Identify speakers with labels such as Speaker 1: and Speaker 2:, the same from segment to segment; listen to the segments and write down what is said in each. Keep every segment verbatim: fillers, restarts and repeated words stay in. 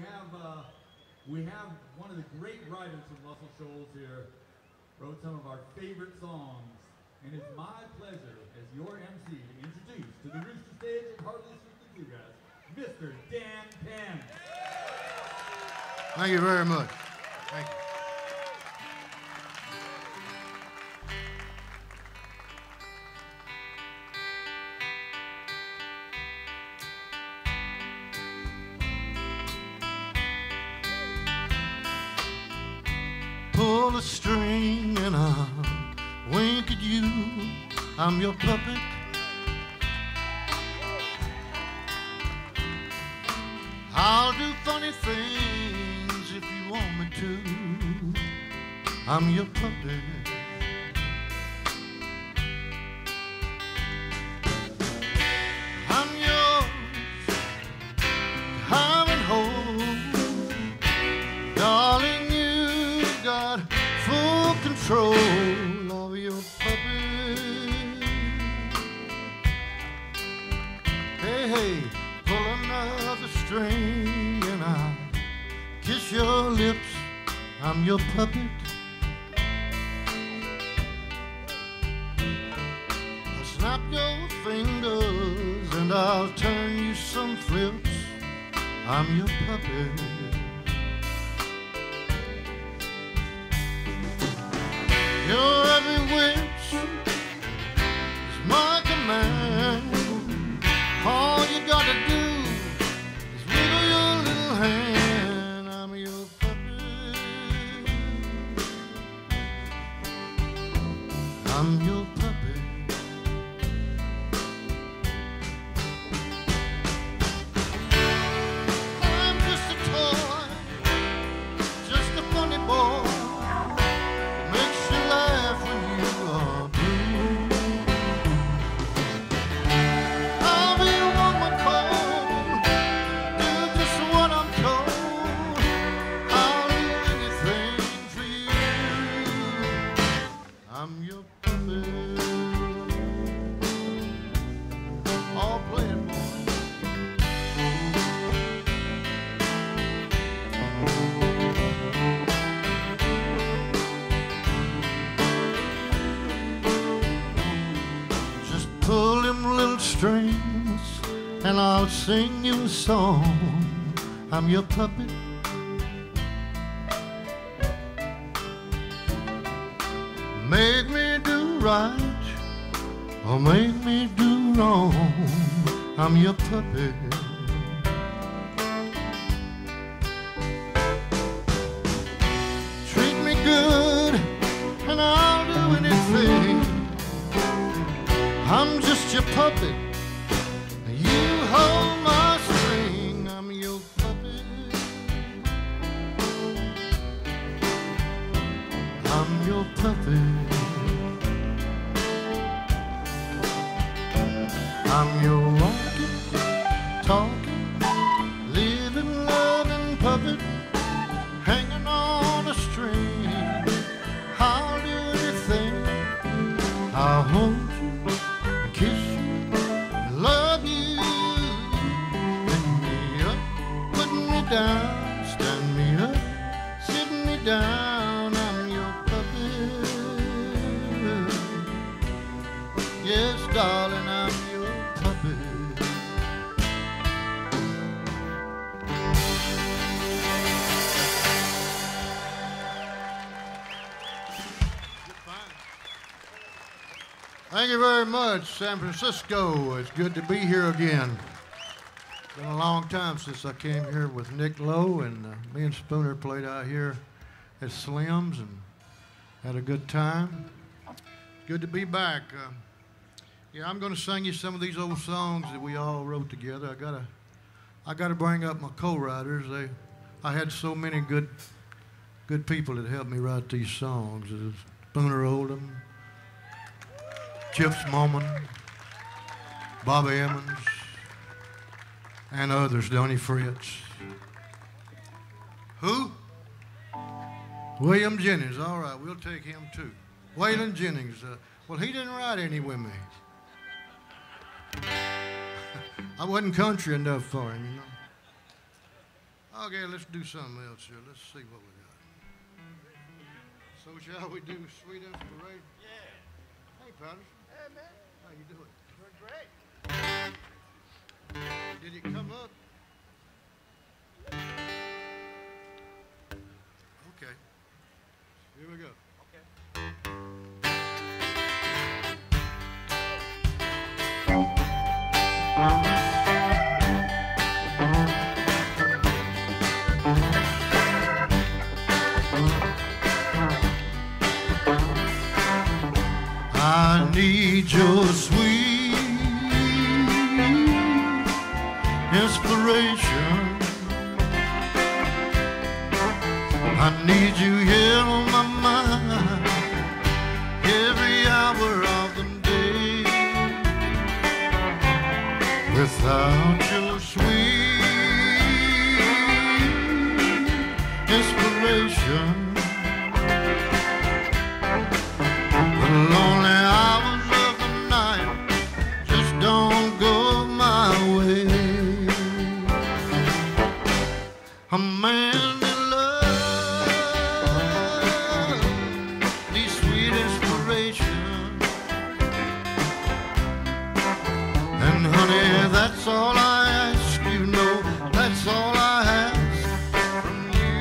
Speaker 1: have uh, we have one of the great writers from Muscle Shoals here, wrote some of our favorite songs, and it's my pleasure as your M C to introduce to the Rooste Stage at Hartley's Bluegrass, Mister Dan Penn.
Speaker 2: Thank you very much. Thank you. Pull a string and I'll wink at you. I'm your puppet. I'll do funny things if you want me to. I'm your puppet. I'm yours, have and hold, darling. Got full control of your puppet. Hey, hey, pull another string and I'll kiss your lips. I'm your puppet. I'll snap your fingers and I'll turn you some flips. I'm your puppet. Your every wish is my command. All you gotta do is wiggle your little hand. I'm your puppet. I'm your puppet. I'm just a toy, just a funny boy. I'm your puppet. All play it, boy. Just pull them little strings and I'll sing you a song. I'm your puppet. Make me do right or make me do wrong. I'm your puppet. Treat me good and I'll do anything. I'm just your puppet. You hold my string. I'm your puppet. I'm your puppet. I'm your walking, talking, living, loving puppet, hanging on a string. I'll do anything. I'll hold you, kiss you, love you. Pick me up, put me down, stand me up, sit me down. I'm your puppet. Yes, darling, I'm your puppet. Thank you very much, San Francisco. It's good to be here again. It's been a long time since I came here with Nick Lowe, and uh, me and Spooner played out here at Slim's and had a good time. Good to be back. Uh, yeah, I'm going to sing you some of these old songs that we all wrote together. I gotta, I gotta bring up my co-writers. They, I had so many good, good people that helped me write these songs. There's Spooner Oldham, Chips Moman, Bobby Emmons, and others, Donnie Fritz. Who? William Jennings. All right, we'll take him too. Waylon Jennings. Uh, well, he didn't write any with me. I wasn't country enough for him, you know. Okay, let's do something else here. Let's see what we got. So shall we do Sweet Inspiration?
Speaker 3: Yeah.
Speaker 2: Hey, Patterson.
Speaker 3: Hey, man.
Speaker 2: How you doing?
Speaker 3: Doing great.
Speaker 2: Did it come up? Okay. Here we go.
Speaker 3: Okay.
Speaker 2: I need your sweet inspiration. I need you here on my mind every hour of the day. Without your sweet inspiration, the lonely hours of the night just don't go my way. A man in love needs sweet inspiration, and honey, that's all I ask. You know, that's all I ask from you.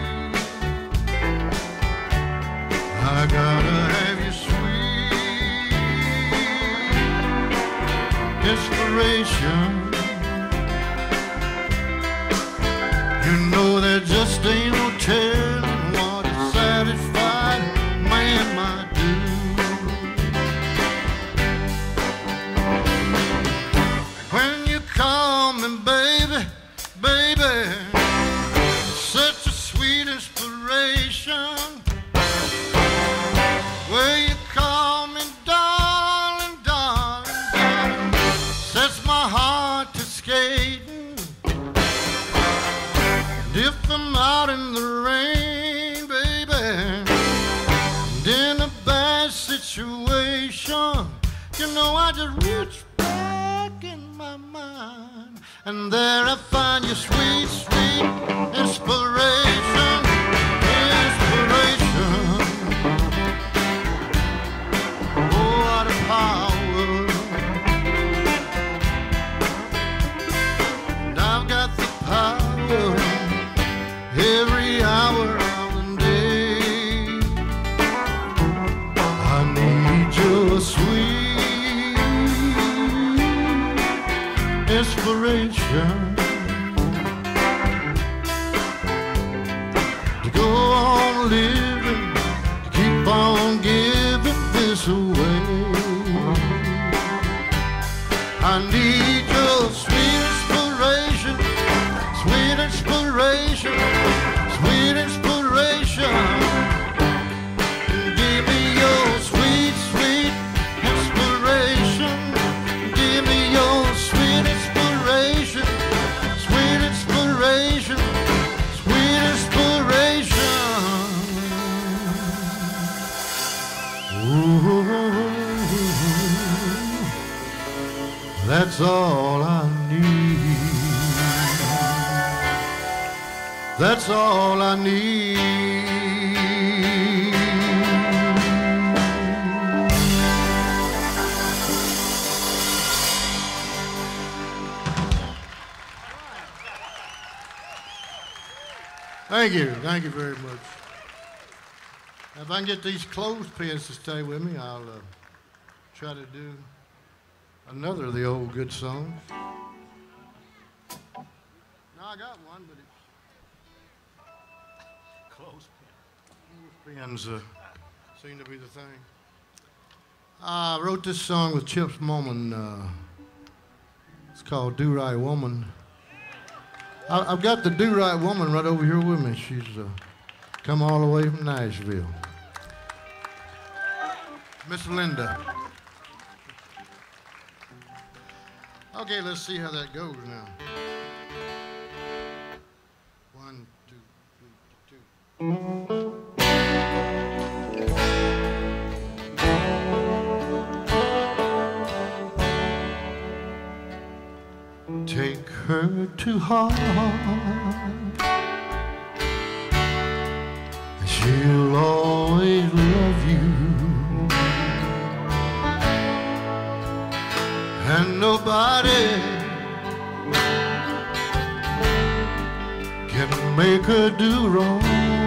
Speaker 2: I gotta have you sweet inspiration. You know there just ain't no telling what a satisfied man might do. When you call me baby, baby, such a sweet inspiration. Where you call me darling, darling, darling, sets my heart to skating. And if I'm out in the rain, baby, and in a bad situation, you know I just reach back in my mind, and there I find your sweet, sweet inspiration, inspiration. Oh, what a power. And I've got the power every hour of the day. I need your sweet inspiration to go on living, to keep on giving this away. I need your sweet inspiration, sweet inspiration, sweet inspiration. Give me your sweet, sweet inspiration. Give me your sweet inspiration, sweet inspiration, sweet inspiration. Ooh, that's all I need. That's all I need. Thank you. Thank you very much. If I can get these clothespins to stay with me, I'll uh, try to do another of the old good songs. No, I got one, but it's
Speaker 3: Clothespin.
Speaker 2: Clothespins uh, seem to be the thing. I wrote this song with Chips Moman. Uh, it's called Do Right Woman. I, I've got the Do Right Woman right over here with me. She's uh, come all the way from Nashville. Miss Linda. Okay, let's see how that goes now. One, two, three, two. Take her to heart she'll always love you, and nobody can make her do wrong.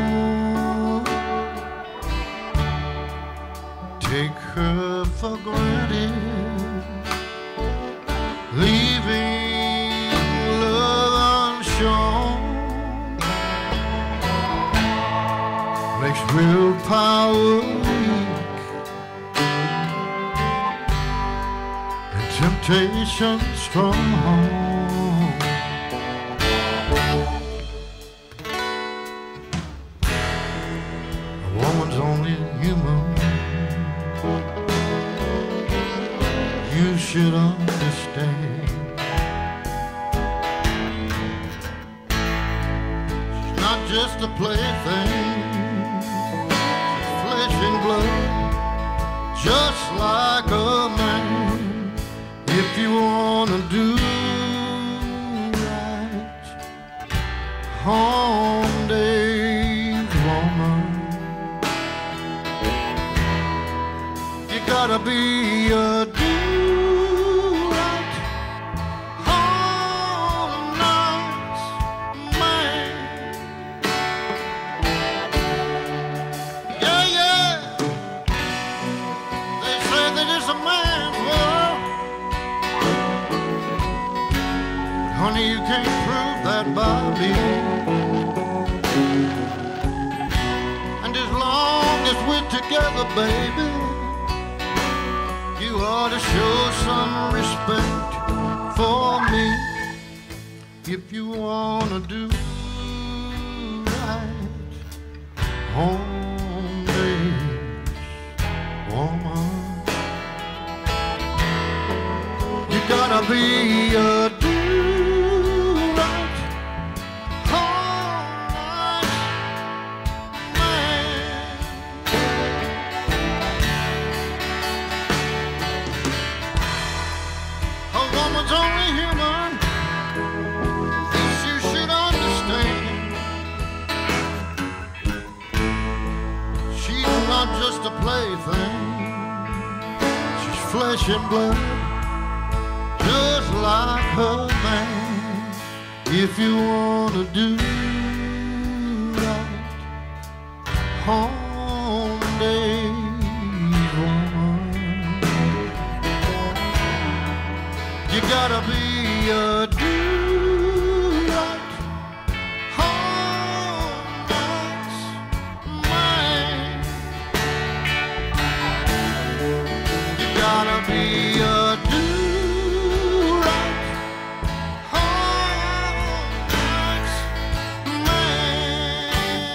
Speaker 2: Take her for granted, leaving love unshown, makes willpower weak and temptation strong. A woman's only human, you should understand. She's not just a plaything, she's flesh and blood, just like a man. If you wanna do right, home days woman, you gotta be a do-right, home nights man. Yeah, yeah, they say that it's a man's world, but honey, you can't prove that by me. And as long as we're together, baby, you ought to show some respect for me. If you wanna do right, home days, woman, you gotta be a do-right, home nights man. A woman's only human, this you should understand. She's not just a plaything, she's flesh and blood, just like her man. If you wanna do right, home days woman, you gotta be a do-right, home nights man. You gotta be a do-right, home nights man.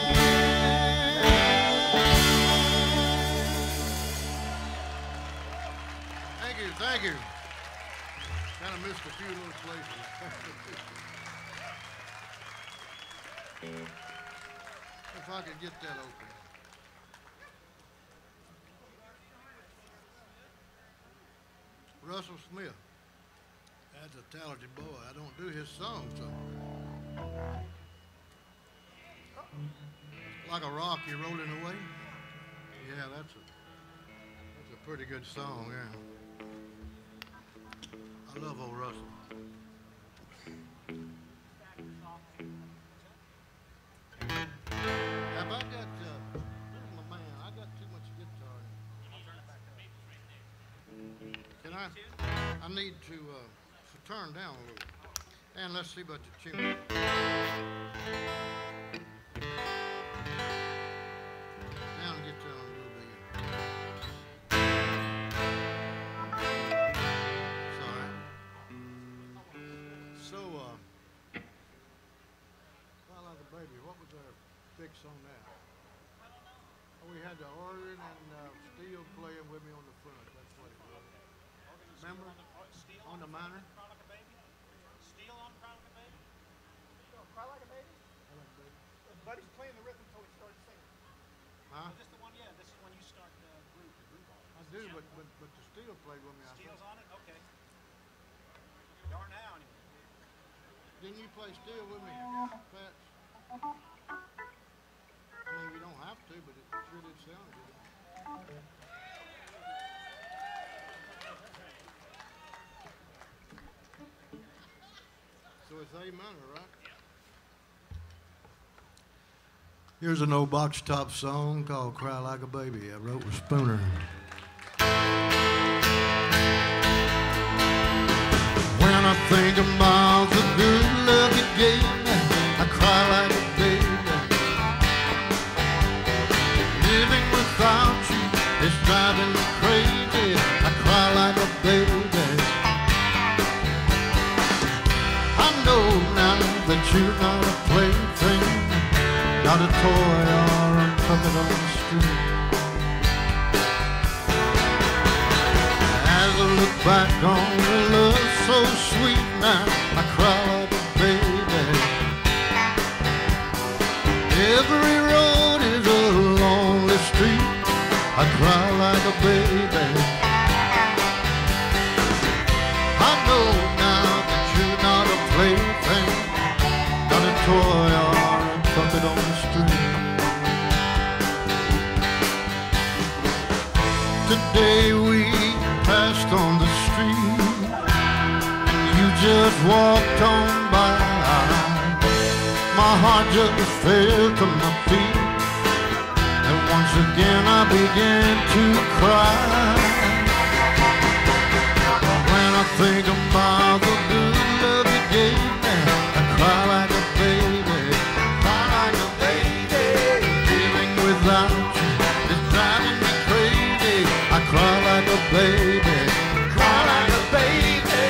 Speaker 2: Thank you, thank you. Kind of missed a few little places. If I could get that open. Russell Smith. That's a talented boy. I don't do his songs, so. Like a rock, you're rolling away. Yeah, that's a, that's a pretty good song, yeah. I love old Russell. Have I got, uh, where's my man? I got too much guitar. Can I, I need to, uh, to turn down a little. And let's see about the chimney. Down and get down a little bit. So, uh, Fly Like a Baby, what was our fix on that? Oh, we had the organ and uh, steel playing with me on the front. That's what it was. Remember? On the minor?
Speaker 3: Steel on Cry Like a Baby?
Speaker 4: Cry Like a Baby?
Speaker 2: Cry Like a Baby.
Speaker 4: Buddy's playing the rhythm until he starts singing.
Speaker 2: Huh?
Speaker 3: Is this the one? Yeah, this is when you start the groove, the groove on.
Speaker 2: I do, but, but, but the steel played with me. I
Speaker 3: Steel's
Speaker 2: thought.
Speaker 3: on it? Okay. You are now, anyway.
Speaker 2: Didn't you play steel with me, Pat? I mean, we don't have to. but it sure did sound good. So it's A minor, right? Here's an old box top song called Cry Like a Baby I wrote with Spooner. When I think about the good love you gave me, I cry like a baby. Living without you is driving me crazy. I cry like a baby. I know now that you're not a plaything, not a toy or a puppet on the street. As I look back on the love so sweet now, I cry like a baby. Every road is a lonely street. I cry like a baby. I know now that you're not a plaything, not a toy or a puppet on the street. Today we passed on the street, and you just walked on by. My heart just fell to my feet, and once again I began to cry. When I think about the good love you gave me, I cry like a baby, cry like a baby. Living without you is driving me crazy. I cry like a baby, cry like a baby.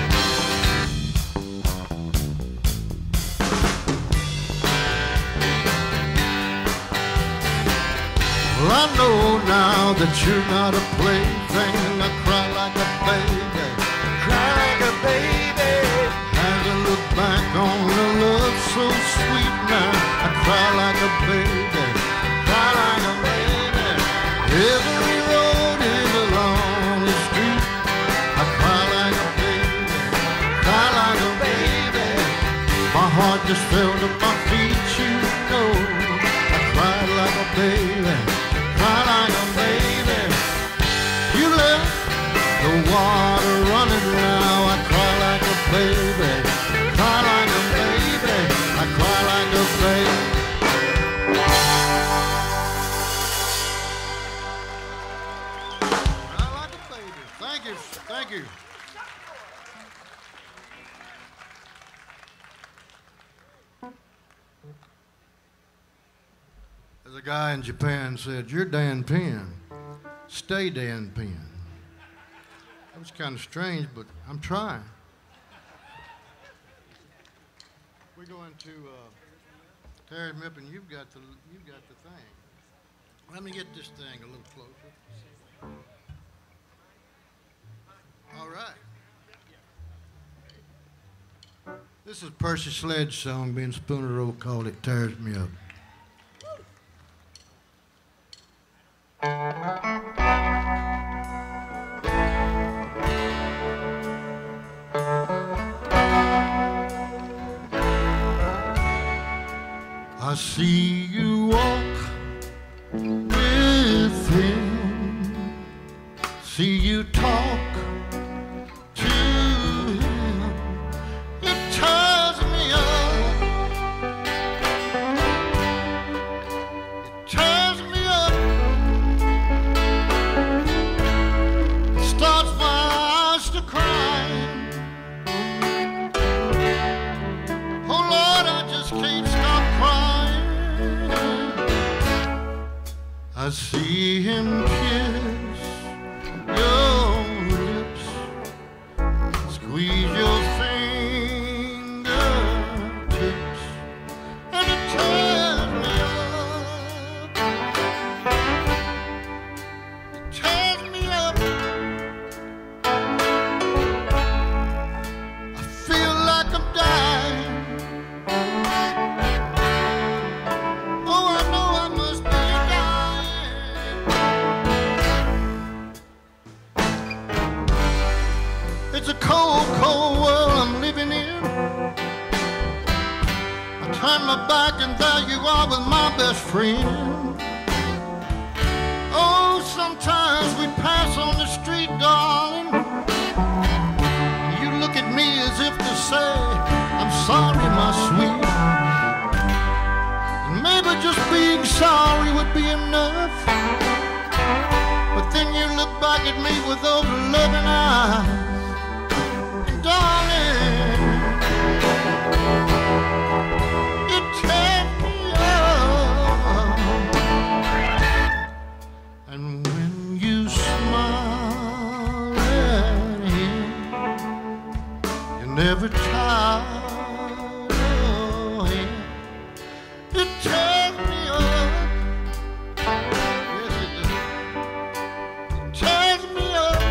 Speaker 2: Well, I know now that you're not a plaything. I cry like a baby, cry like a baby. As I look back on the love so sweet now, I cry like a baby, cry like a baby. Every road is a lonely street. I cry like a baby, cry like a baby. My heart just fell to my feet, you know. I cried like a baby, cry like a baby. You left the water running now. I cry like a baby, cry like a baby. I cry like a baby. Cry like a baby. Thank you, thank you. There's a guy in Japan said, "You're Dan Penn. Stay Dan Penn." That was kind of strange, but I'm trying. We're going to uh, tear him up, and you've got the you've got the thing. Let me get this thing a little closer. All right. This is Percy Sledge's song. Ben Spooner wrote, called "It Tears Me Up." I see you walk with him, see you talk to him. It tears me up, it tears me up, it starts my eyes to cry. Oh Lord, I just can't stop crying. I see him kiss your lips, squeeze your fingertips, and it tears me up, it tears me up. I feel like I'm dying. Oh, I know I must be dying. It's a cold, cold world I'm living in. I turn my back and there you are with my best friend. Sometimes we pass on the street, darling. You look at me as if to say, I'm sorry, my sweet. And maybe just being sorry would be enough. But then you look back at me with those loving eyes. And darling, you tear me up. And when you smile at him, you never tired of him. You tear me up. Yes, it does. It tears me up.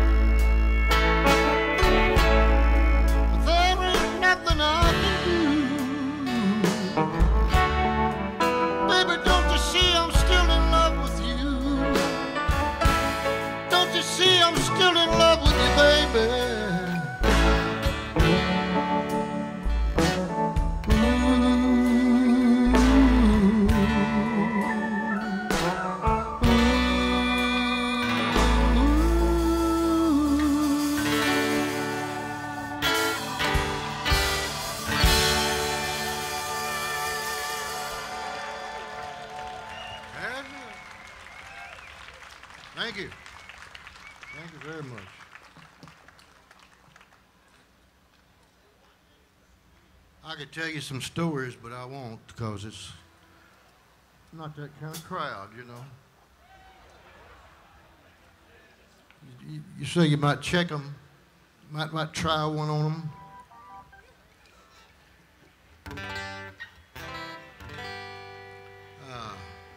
Speaker 2: But there ain't nothing I can do. Baby, don't you see I'm still in love with you? Don't you see I'm still in love with you, baby? Thank you. Thank you very much. I could tell you some stories, but I won't because it's not that kind of crowd, you know. You, you, you say you might check them, might, might try one on them. Uh,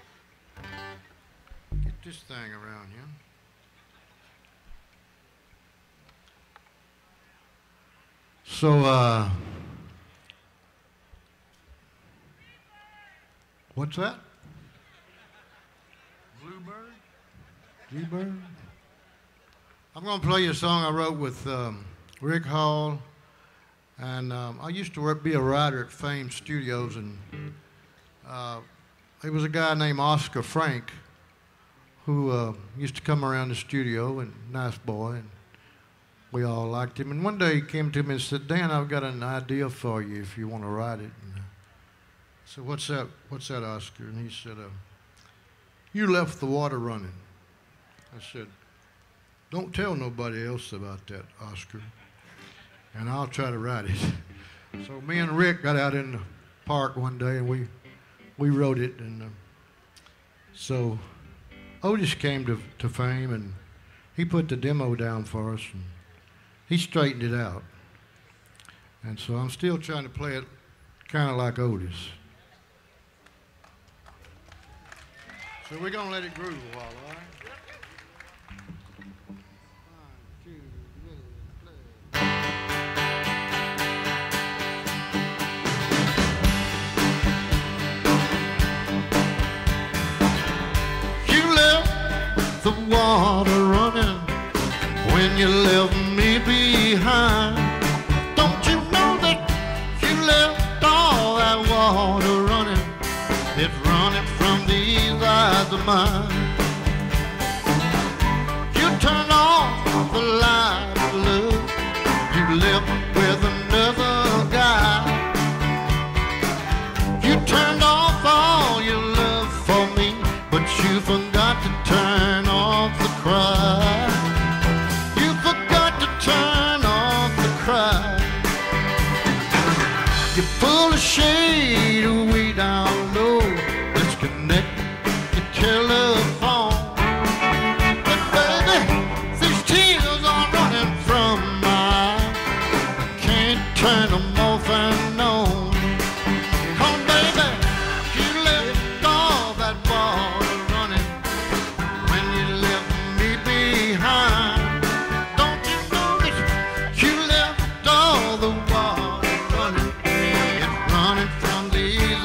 Speaker 2: get this thing around here. So, uh, what's that? Bluebird? G-Bird? I'm going to play you a song I wrote with um, Rick Hall. And um, I used to work, be a writer at Fame Studios. And uh, there was a guy named Oscar Frank who uh, used to come around the studio, and nice boy. And we all liked him. And one day he came to me and said, Dan, I've got an idea for you if you want to write it. And I said, what's that, what's that, Oscar? And he said, uh, you left the water running. I said, don't tell nobody else about that, Oscar, and I'll try to write it. So me and Rick got out in the park one day, and we, we wrote it. And uh, so Otis came to, to Fame, and he put the demo down for us, and he straightened it out. And so I'm still trying to play it kind of like Otis. So we're going to let it groove a while, all right? The water running when you left me behind. Don't you know that you left all that water running? It's running from these eyes of mine. You turned off the light of love. You left with another guy. You turned off all your love for me, but you forgot to turn off the cry. You forgot to turn off the cry. You're full of shade way down low. Disconnect your telephone. But baby, these tears are running from my eyes. I can't turn them off and on. Come baby, you left all that water running when you left me behind. Don't you know that you left all the water running? It's running from these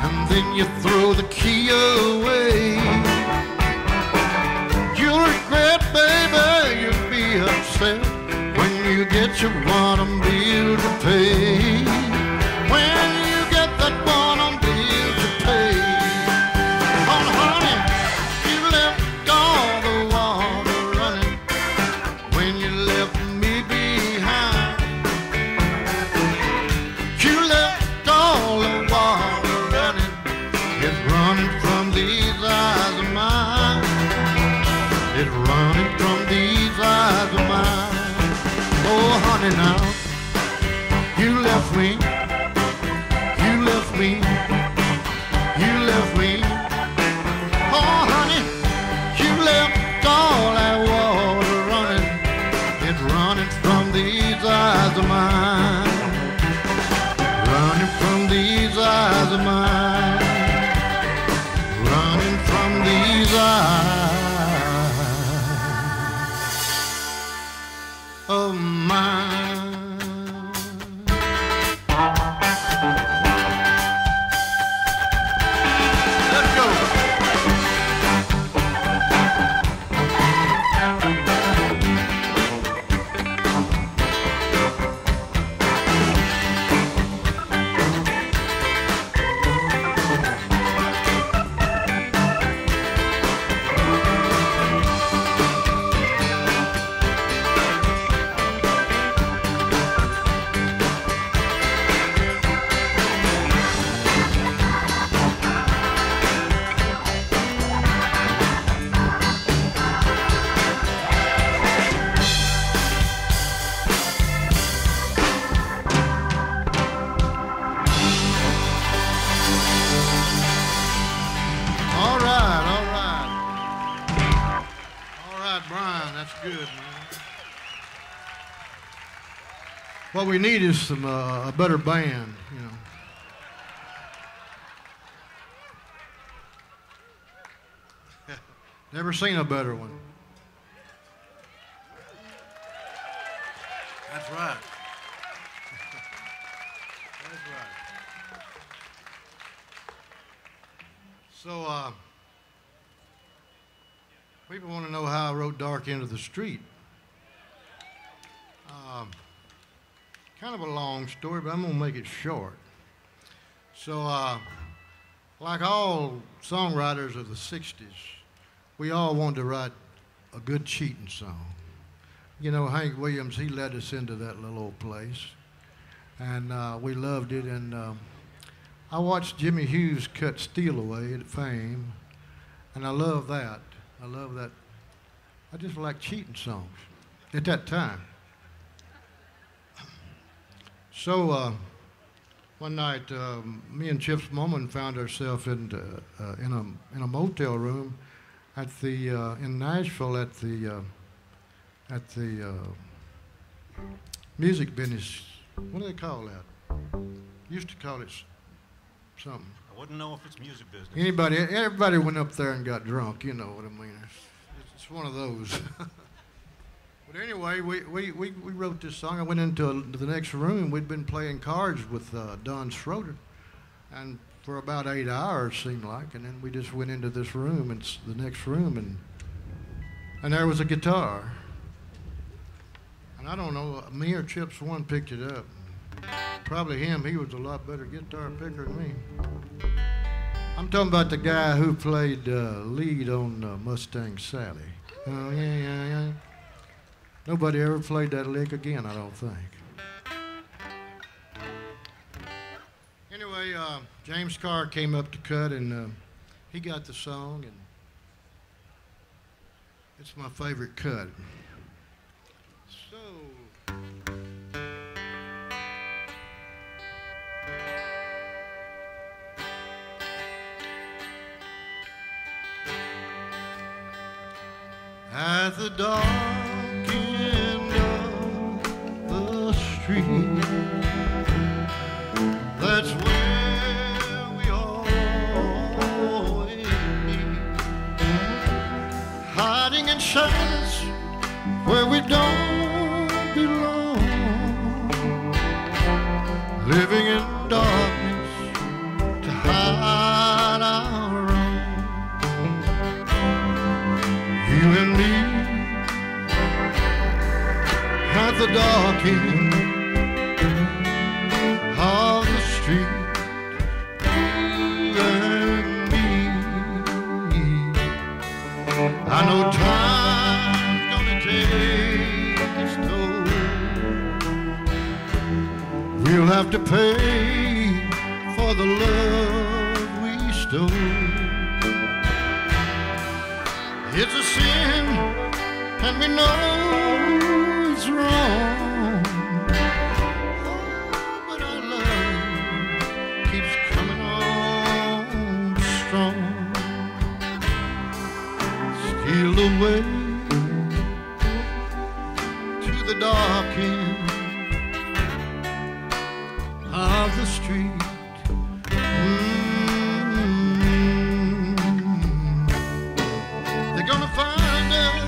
Speaker 2: and then you throw the key away. You'll regret, baby, you'll be upset when you get your bottom bill to pay. When you get that bottom bill to pay. Oh, honey, you left all the water running when you left me behind. You left all the water running, it's running from these eyes of mine. It's running from these eyes of mine. Oh, honey, now, you left me, you left me, you left me. Oh, honey, you left all that water running. It's running from these eyes of mine. Running from these eyes of mine. Running from these eyes of mine. Let's go. All right, all right. All right, Brian, that's good, man. What we need is some uh, a better band, you know. Never seen a better one. That's right. That's right. So, uh, people want to know how I wrote Dark End of the Street. Um, kind of a long story, but I'm going to make it short. So, uh, like all songwriters of the sixties, we all wanted to write a good cheating song. You know, Hank Williams, he led us into that little old place, and uh, we loved it. And um, I watched Jimmy Hughes cut Steal Away at Fame, and I love that. I love that. I just like cheating songs at that time. So uh, one night, um, me and Chip's mama found ourselves in uh, in a in a motel room at the uh, in Nashville at the uh, at the uh, music business. What do they call that? Used to call it s- something.
Speaker 3: I wouldn't know if it's music business.
Speaker 2: Anybody, everybody went up there and got drunk. You know what I mean? It's, it's one of those. But anyway, we, we, we, we wrote this song. I went into a, the next room. We'd been playing cards with uh, Don Schroeder, and for about eight hours seemed like, and then we just went into this room and s- the next room, and and there was a guitar. And I don't know, me or Chips one picked it up. Probably him. He was a lot better guitar picker than me. I'm talking about the guy who played uh, lead on uh, Mustang Sally. Oh, yeah, yeah, yeah. Nobody ever played that lick again, I don't think. Anyway, uh, James Carr came up to cut, and uh, he got the song, and it's my favorite cut. So... At the dark end of the street, that's where we always meet, hiding in shadows where we don't belong, living in darkness to hide dark end of the street, you and me. I know time's gonna take its toll. We'll have to pay for the love we stole. It's a sin, and we know it's wrong. Oh, but our love keeps coming on strong. Steal away to the dark end of the street. Mm. They're gonna find us.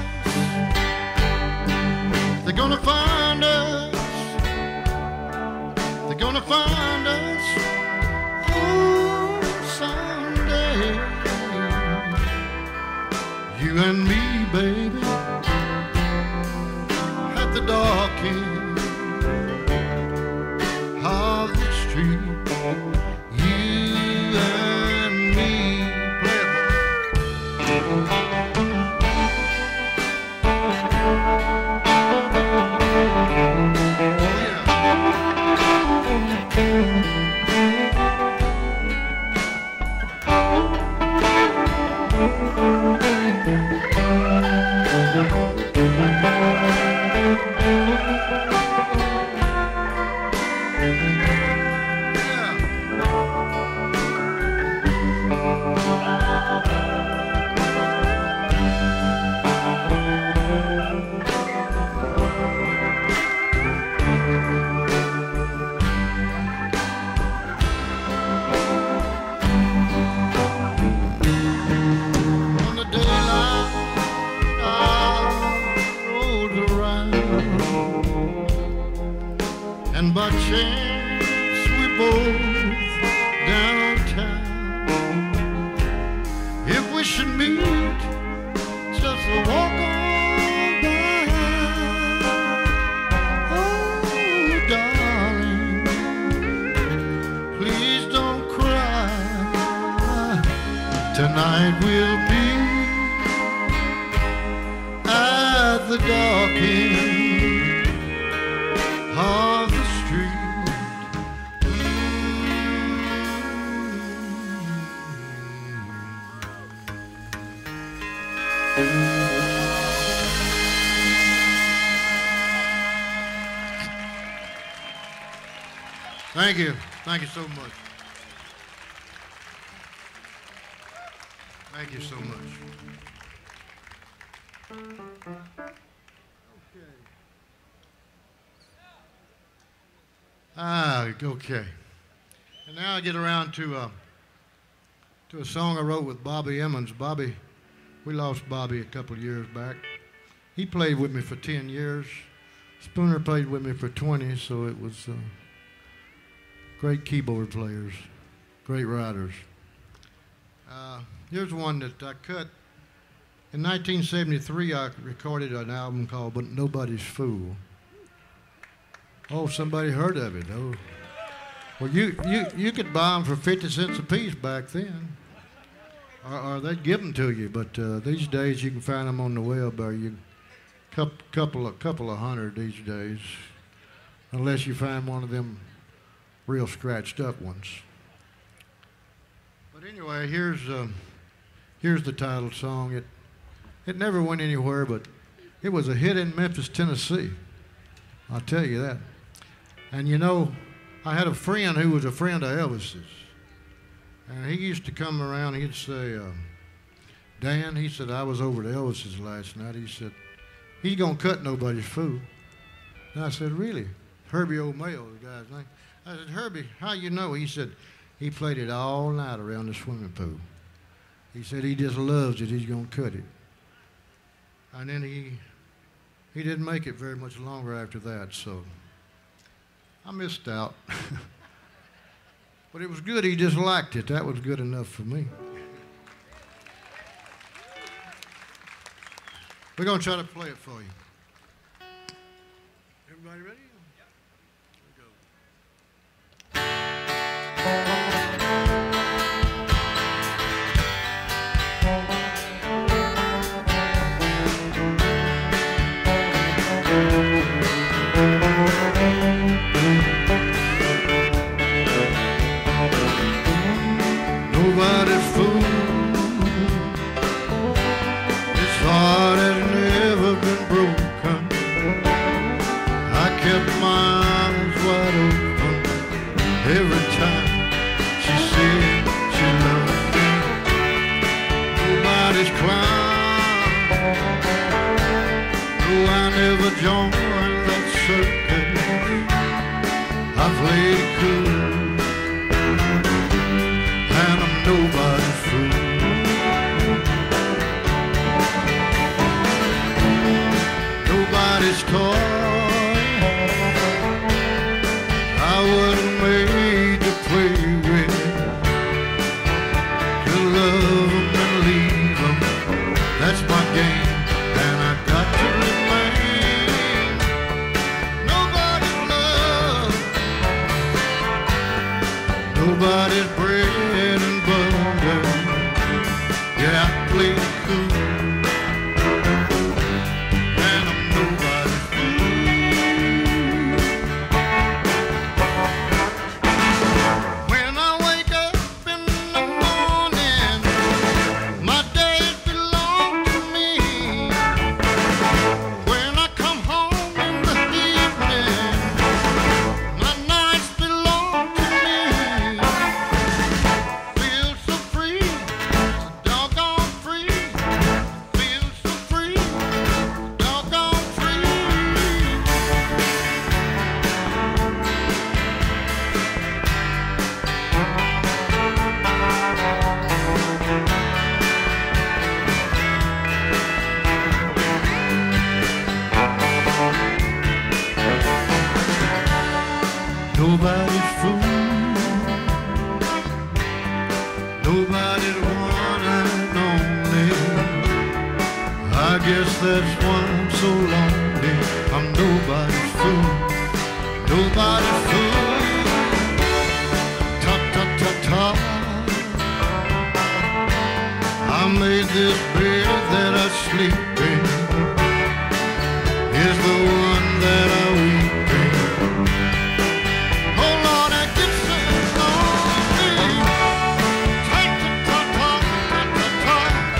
Speaker 2: They're gonna find us. They're gonna find us. Oh, someday. You and me, baby, at the dark end of the street. You and me. Play it. By chance we both downtown. If we should meet, just a walk on by. Oh, darling, please don't cry. Tonight we'll be at the dark end of the Thank you. Thank you so much. Thank you so much. Okay. Ah, okay. And now I get around to uh, to a song I wrote with Bobby Emmons. Bobby, we lost Bobby a couple of years back. He played with me for ten years. Spooner played with me for twenty, so it was uh, great keyboard players, great writers. Uh, here's one that I cut. In nineteen seventy-three, I recorded an album called But Nobody's Fool. Oh, somebody heard of it. Oh, well, you, you, you could buy them for fifty cents a piece back then. Or, or they'd give them to you, but uh, these days you can find them on the web, or you couple, couple, of, couple of hundred these days, unless you find one of them real scratched up ones. But anyway, here's uh, here's the title song. It it never went anywhere, but it was a hit in Memphis, Tennessee. I'll tell you that. And you know, I had a friend who was a friend of Elvis's, and he used to come around. He'd say, uh, "Dan," he said, "I was over to Elvis's last night." He said, "He's gonna cut nobody's fool." And I said, "Really?" Herbie O'Mail, the guy's name. I said, "Herbie, how you know?" He said, "He played it all night around the swimming pool." He said he just loves it. He's gonna cut it. And then he he didn't make it very much longer after that, so I missed out. But it was good. He just liked it. That was good enough for me. We're gonna try to play it for you. Everybody Everybody ready? Yep. Here we go. Nobody's fool. His heart has never been broken. I kept my eyes wide open every time she said she loved me. Nobody's crying. No, I never joined that circus. I played it cool, and I'm nobody's fool. Nobody's toy. I wasn't made to play with. To love 'em and leave 'em, that's my game, and I got to remain. Nobody's love, nobody's bread and butter. Yeah, I play it cool, and I'm nobody's fool. When I wake up in the morning, my days belong to me. When I come home in the evening, my nights belong to me. Feel so free, doggone free. Feel so free, doggone free. Nobody's fool. Nobody's one and only. I guess that's why I'm so lonely. I'm nobody's fool. Nobody's fool. Ta ta ta ta. I made this bed that I sleep in. Is the one that I weep in. Oh Lord, I get so lonely. Ta ta ta ta ta ta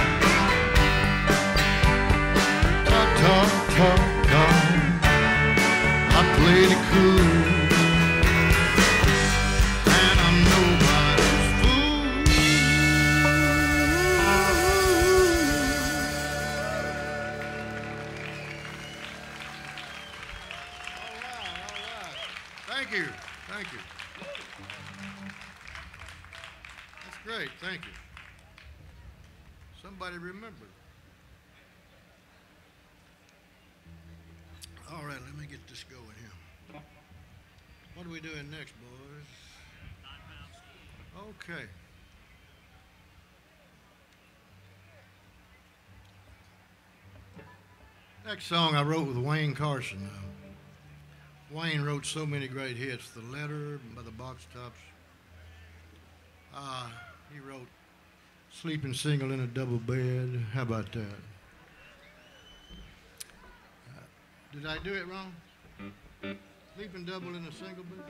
Speaker 2: ta ta ta ta. I played it cool, and I'm nobody's fool. All right, all right. Thank you, thank you. That's great, thank you. Somebody remembered. All right, let me get this going here. What are we doing next, boys? Okay. Next song I wrote with Wayne Carson. Uh, Wayne wrote so many great hits. The Letter by the Box Tops. Uh, he wrote Sleeping Single in a Double Bed. How about that? Uh, did I do it wrong? Sleeping double in a single bed?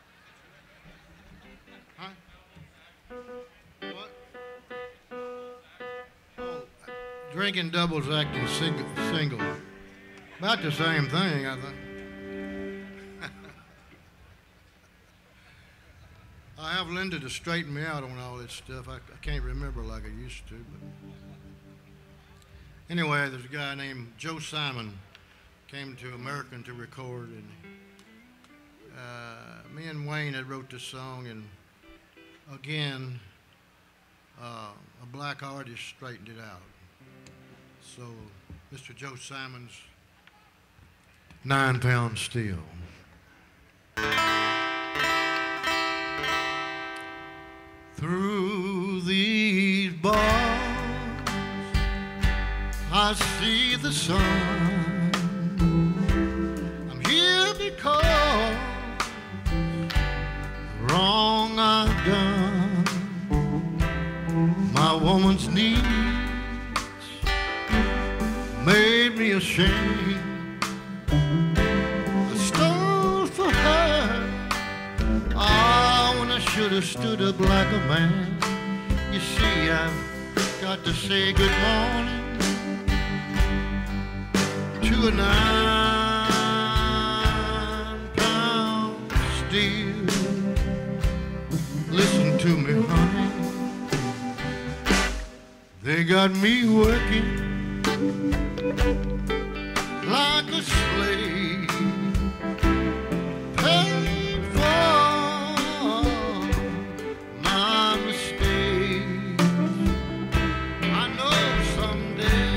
Speaker 2: Huh? What? Oh, drinking doubles, acting single. single. About the same thing, I think. I have Linda to straighten me out on all this stuff. I, I can't remember like I used to. But anyway, there's a guy named Joe Simon came to American to record, and uh, me and Wayne had wrote this song, and again, uh, a black artist straightened it out. So, Mister Joe Simon's Nine Pound Steel. Through these bars, I see the sun. I'm here woman's needs made me ashamed. I stole for her, ah, when I should have stood up like a man. You see, I've got to say good morning to a nine-pound steel. Listen to me, honey, they got me working like a slave, paying for my mistakes. I know someday,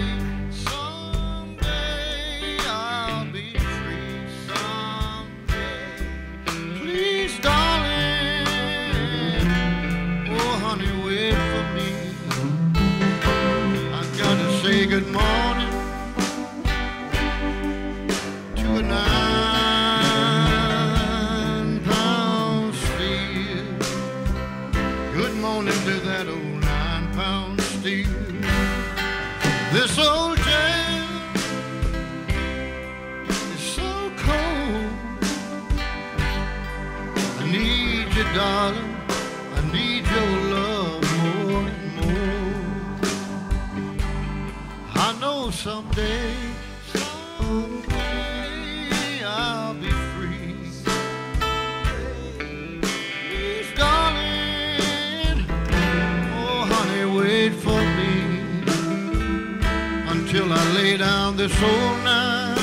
Speaker 2: someday I'll be free. Someday, please, darling, oh honey, wait for me. I've got to say good morning to a nine-pound steel. Good morning to that old nine-pound steel. This old jail is so cold. I need you, darling. I need your love more and more. I know someday, someday I'll be free. Please, darling, oh honey, wait for me until I lay down this old nine,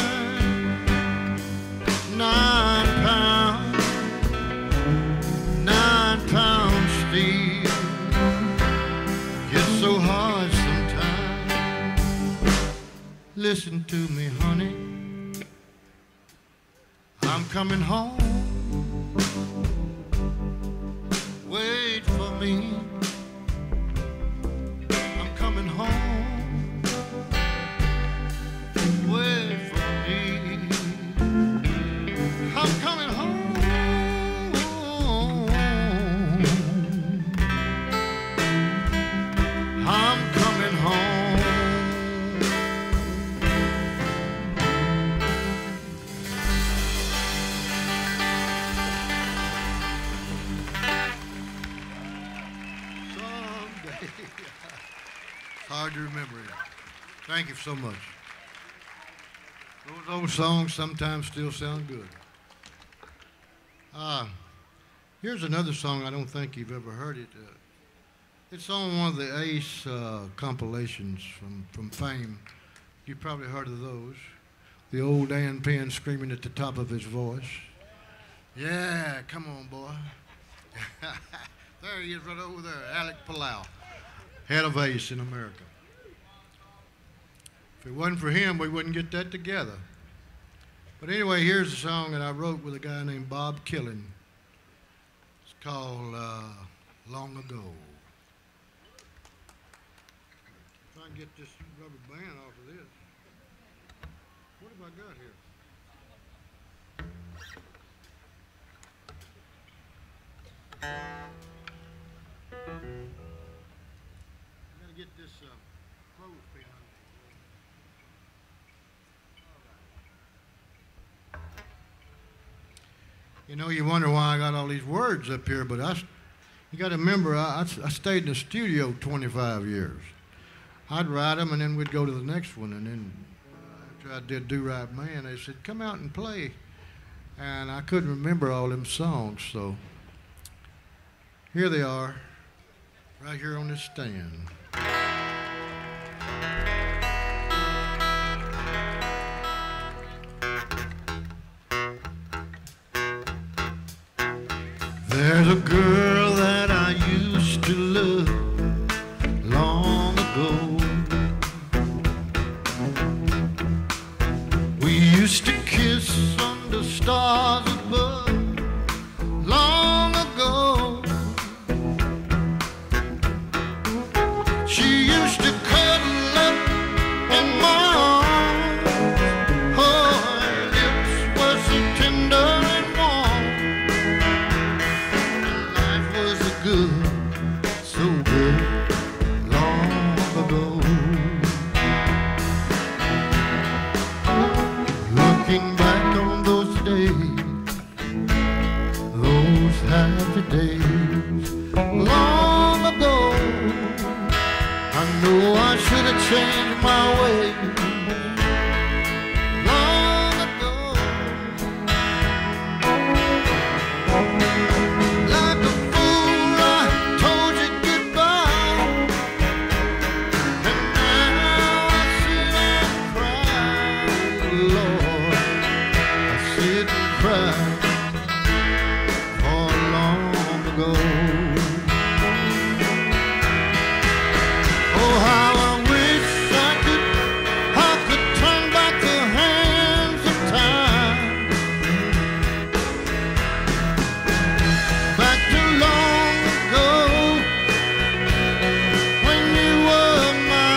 Speaker 2: nine pound, nine pound steel. It's so hard sometimes. Listen to me, honey, I'm coming home. Wait for me, I'm coming home. Wait for me, I'm coming home. I'm coming home. Someday. It's hard to remember it. Thank you so much. Those old songs sometimes still sound good. Uh, here's another song. I don't think you've ever heard it. Uh, it's on one of the Ace uh, compilations from, from Fame. You've probably heard of those. The old Dan Penn screaming at the top of his voice. Yeah, come on, boy. There he is right over there, Alec Palau, head of Ace in America. If it wasn't for him, we wouldn't get that together. But anyway, here's a song that I wrote with a guy named Bob Killen. It's called uh, Long Ago. If I can get this rubber band off of this. What have I got here? I gotta get this uh, clothespin. You know, you wonder why I got all these words up here, but I, you got to remember, I, I stayed in the studio twenty-five years. I'd write them, and then we'd go to the next one, and then after I did Do Right Man, they said, come out and play. And I couldn't remember all them songs, so here they are, right here on this stand. There's a girl that I used to love long ago. We used to kiss under stars above long ago. She used to cuddle up in my arms. Her lips were so tender and warm. know I should have changed my way long ago. Like a fool, I told you goodbye, and now I sit and cry, Lord. I sit and cry for long ago. Oh, how I wish I could, I could turn back the hands of time, back to long ago when you were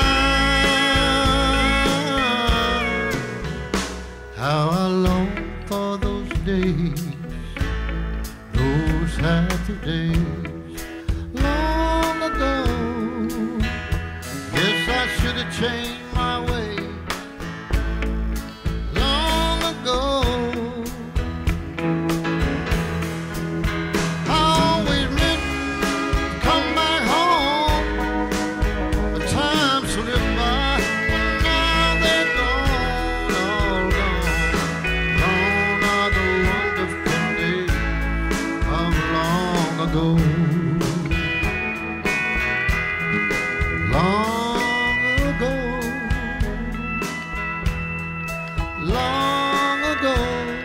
Speaker 2: mine. How I long for those days, those happy days long ago. Yes, I should have changed my way long ago. I always meant to come back home. The time slipped by, and now they're gone, all gone. Gone are the wonderful days of long ago. Long ago, long ago,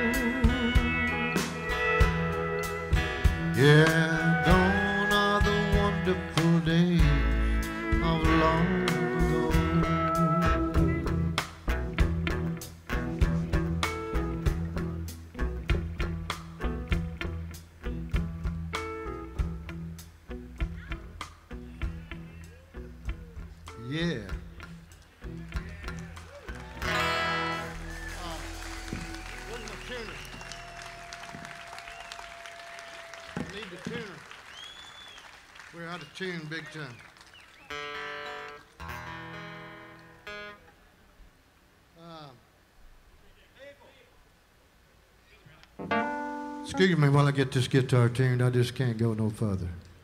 Speaker 2: yeah, gone are the wonderful days of long ago. Yeah. Where's my tuner? I need the tuner. We're out of tune big time. Um, excuse me while I get this guitar tuned. I just can't go no further.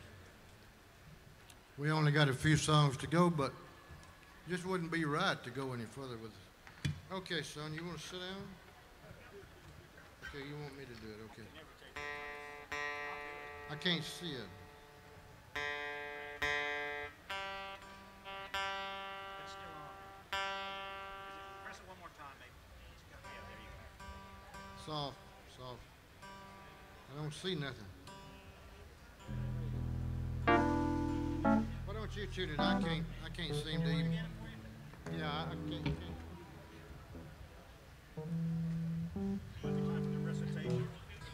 Speaker 2: We only got a few songs to go, but just wouldn't be right to go any further with it. Okay, son, you want to sit down? Okay, you want me to do it, okay. I can't see it.
Speaker 3: It's still on. Press it one more time, maybe. Yeah, there you go.
Speaker 2: Soft, soft. I don't see nothing. Why don't you tune it? I can't, I can't seem to even. Yeah, I, I can't. can't.
Speaker 3: Might be time for the recitation.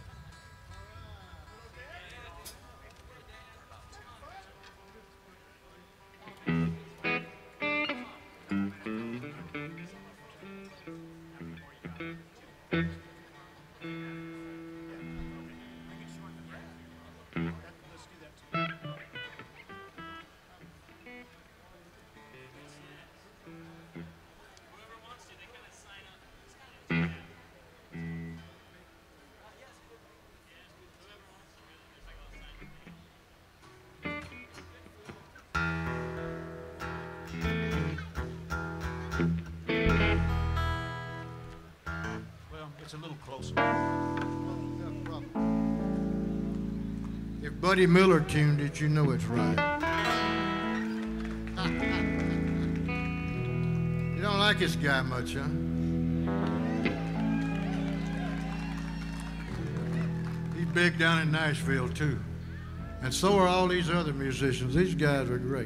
Speaker 3: Let's do that too. Well, it's a little closer.
Speaker 2: If Buddy Miller tuned it, you know it's right. You don't like this guy much, huh? He's big down in Nashville, too. And so are all these other musicians. These guys are great.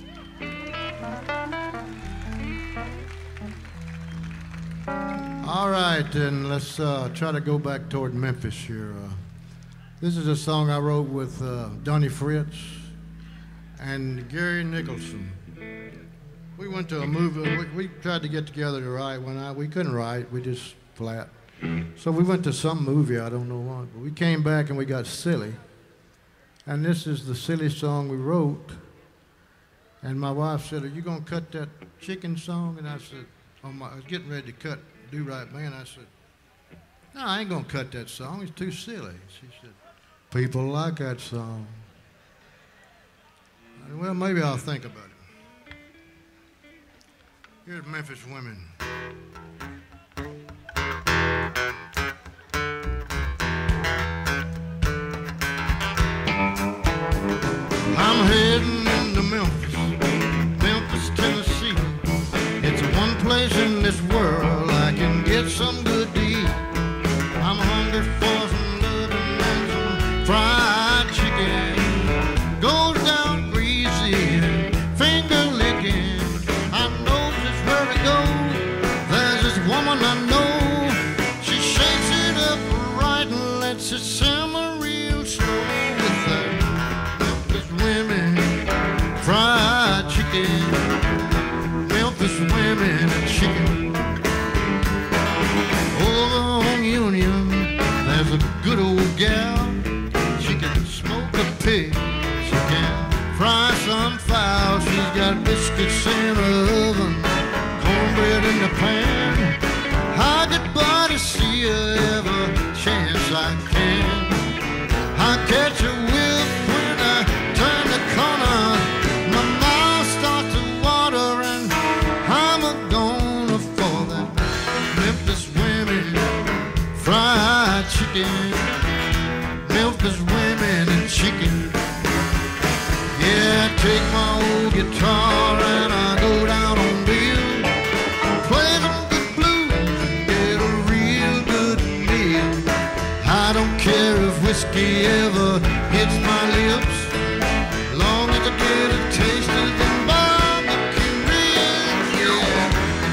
Speaker 2: All right, then let's uh, try to go back toward Memphis here. Uh, this is a song I wrote with uh, Donnie Fritz and Gary Nicholson. We went to a movie. We, we tried to get together to write one night. We couldn't write. We just flat. So we went to some movie. I don't know what. But we came back and we got silly. And this is the silly song we wrote. And my wife said, "Are you gonna cut that chicken song?" And I said, "Oh my!" I was getting ready to cut "Do Right Man." I said, "No, I ain't gonna cut that song. It's too silly." She said, "People like that song." I said, "Well, maybe I'll think about it." Here's Memphis Women. I'm heading into Memphis, Memphis, Tennessee. It's one place in this world I can get some good to eat. I'm hungry for some loving and some fried chicken. Goes down greasy, finger licking. I know just where to go. There's this woman I know. She shakes it up right and lets it simmer real slow with her Memphis women, fried chicken. Memphis women and chicken. Over on Union, there's a good old gal. She can smoke a pig. She can fry some fowl. She's got biscuits in her oven, cornbread in the pan. I could buy to see her every chance I can. I catch a whiff when I turn the corner. My mouth starts to water and I'm a goner for that Memphis women, fried chicken. Memphis women and chicken. Yeah, I take my old guitar and I go down on Bill, play some good blues and get a real good meal. I don't care if whiskey ever hits my lips, long as I get a taste of the barbecue ribs. Yeah.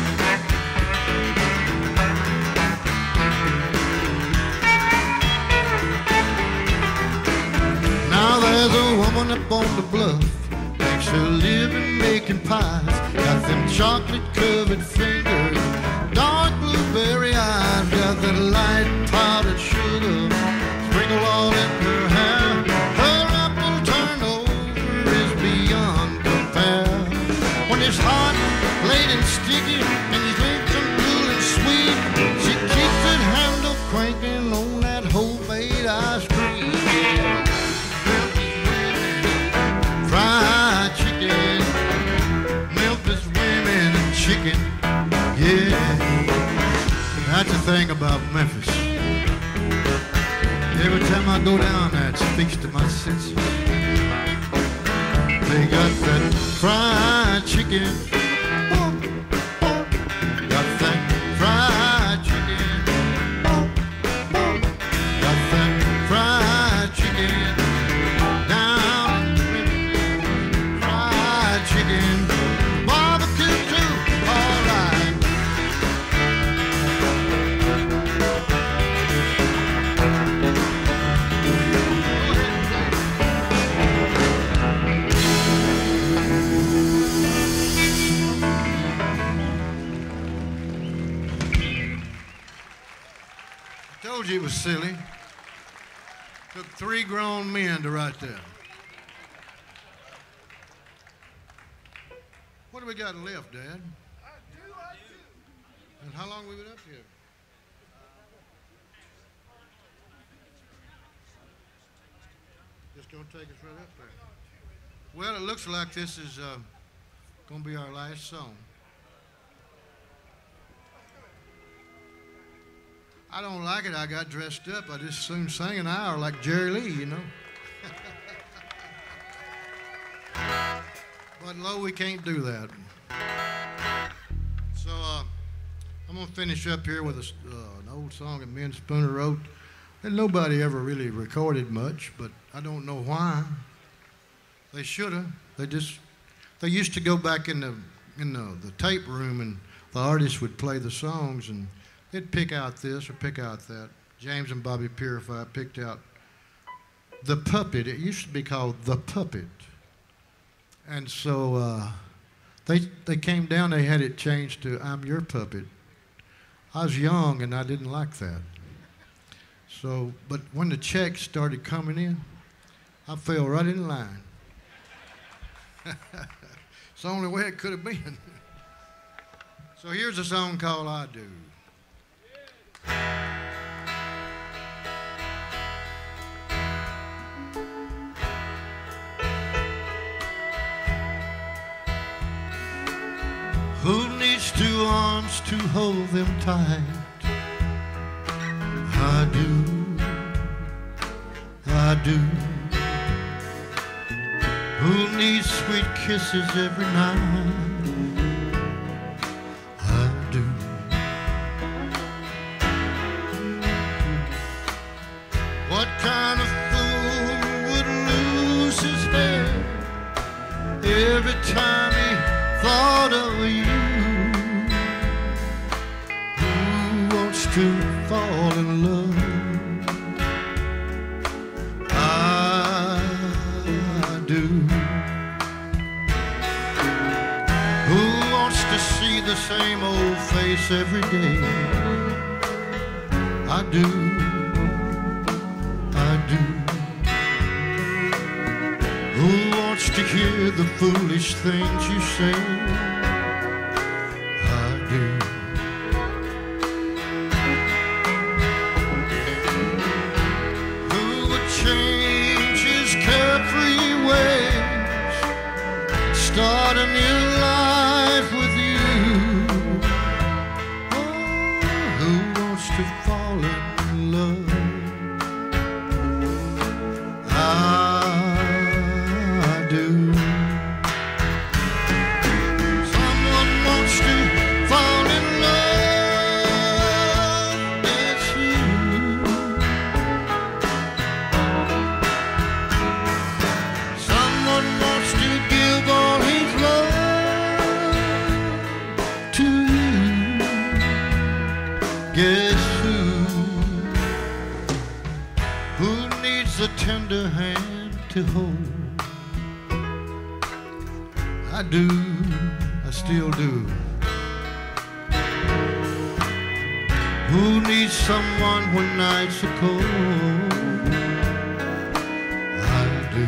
Speaker 2: Now there's a woman up on the bluff, makes her living making pies. Got them chocolate covered fingers, dark blueberry eyes. Got that light powdered sugar sprinkled all in her hair. Her apple turnover is beyond compare. When it's hot, late and sticky, and you think some cool and sweet, she keeps that handle cranking on that homemade ice cream. Yeah. Fried chicken, Memphis women and chicken, yeah. That's the thing about Memphis. Every time I go down there, it speaks to my senses. They got that fried chicken, got that fried chicken, got that fried chicken. Chicken, barbecue too, all right. I told you it was silly. Took three grown men to write that. What do we got left, Dad?
Speaker 4: I do, I do.
Speaker 2: And how long we been up here? Just gonna take us right up there. Well, it looks like this is uh, gonna be our last song. I don't like it. I got dressed up. I just soon sang an hour like Jerry Lee, you know. But Lo, we can't do that. So uh, I'm gonna finish up here with a, uh, an old song that me and Spooner wrote. And nobody ever really recorded much, but I don't know why. They should have. They just, they used to go back in the in the, the tape room and the artist would play the songs and they'd pick out this or pick out that. James and Bobby Purify picked out The Puppet. It used to be called The Puppet. And so uh, they they came down, they had it changed to I'm Your Puppet. I was young and I didn't like that. So, but when the checks started coming in, I fell right in line. It's the only way it could have been. So here's a song called I Do. Who needs needs two arms to hold them tight. I do, I do. Who needs sweet kisses every night? I do. What kind of fool would lose his head every time he thought of you? Who wants to fall in love? I do. Who wants to see the same old face every day? I do. I do. Who wants to hear the foolish things you say? I do. Who would change his carefree ways, start a new life with you? Oh, who wants to fall in love? I do. Someone wants to fall in love. That's you. Someone wants to give all his love to you. Guess who? Who needs a tender hand to hold? I do, I still do. Who needs someone when nights are cold? I do.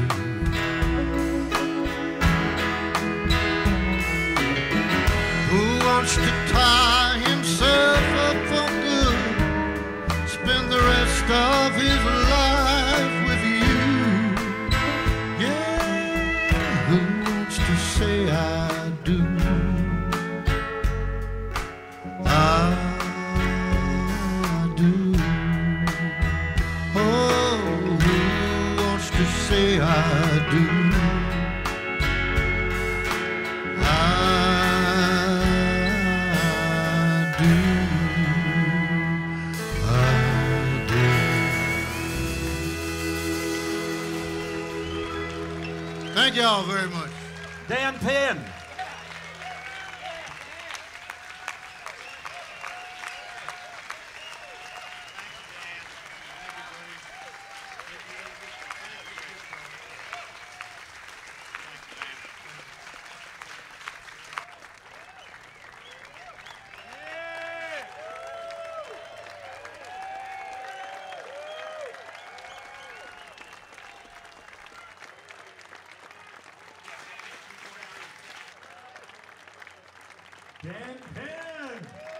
Speaker 2: Who wants to tie himself up for good, spend the rest of his life with you? Yeah, who wants to say I do? I do. Oh, who wants to say I do? I do. I do. Thank y'all very much.
Speaker 3: Dan Penn.
Speaker 1: Dan Penn!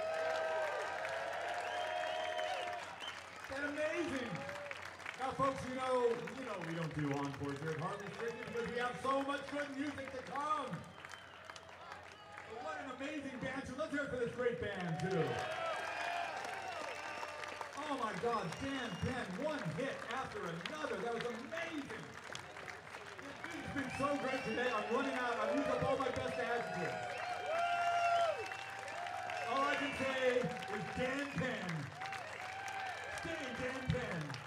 Speaker 1: That's amazing! Now, folks, you know, you know we don't do encores here at Harley Strictly because we have so much good music to come. But what an amazing band! So let's hear it for this great band, too. Oh my God, Dan Penn, one hit after another. That was amazing. It's been so great today. I'm running out. I've used up all my best adjectives. All I can say is Dan Penn. Stay Dan Penn.